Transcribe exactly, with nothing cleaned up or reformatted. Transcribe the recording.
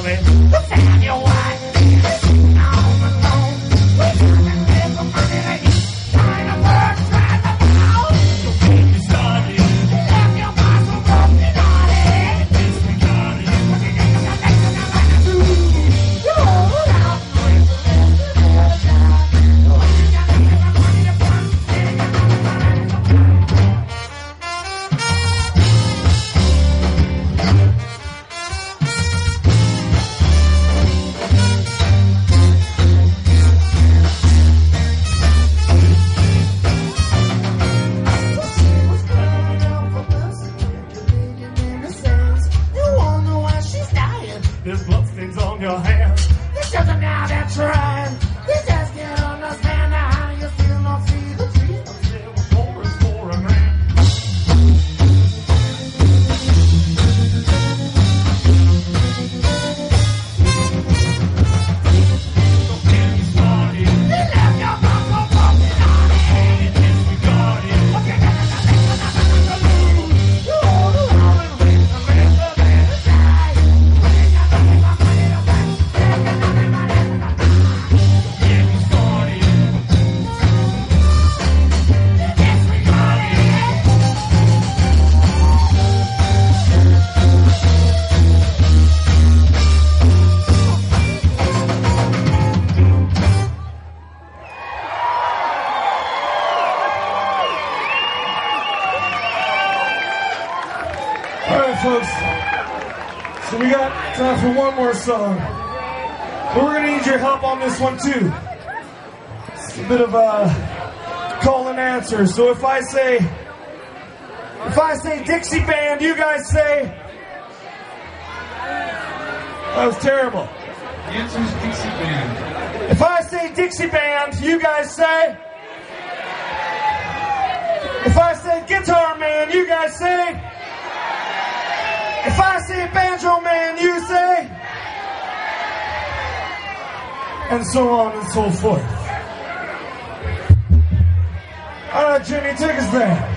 money to find your wife. All alone, we gotta live for money to eat. Trying to work, trying to bow. So get me started. Left your boss so broken hearted. Yes, we got it. What you think about that? You're not like to do. You hold out for it. There's bloodstains on your hands. It doesn't now they're trying. You just can't understand how you still not see the dream. Still poor is for a man. So get me started. You left your mom so broken on it. Yes, we got it. Okay, got it, got it, got it, got it. You hold around and wait for me to be inside. Alright folks, so we got time for one more song. But we're going to need your help on this one too. It's a bit of a call and answer. So if I say, if I say Dixie Band, you guys say, that was terrible. The answer is Dixie Band. If I say Dixie Band, you guys say, if I say Guitar Man, you guys say, if I say Banjo Man, you say, and so on and so forth. Alright, Jimmy, take us there.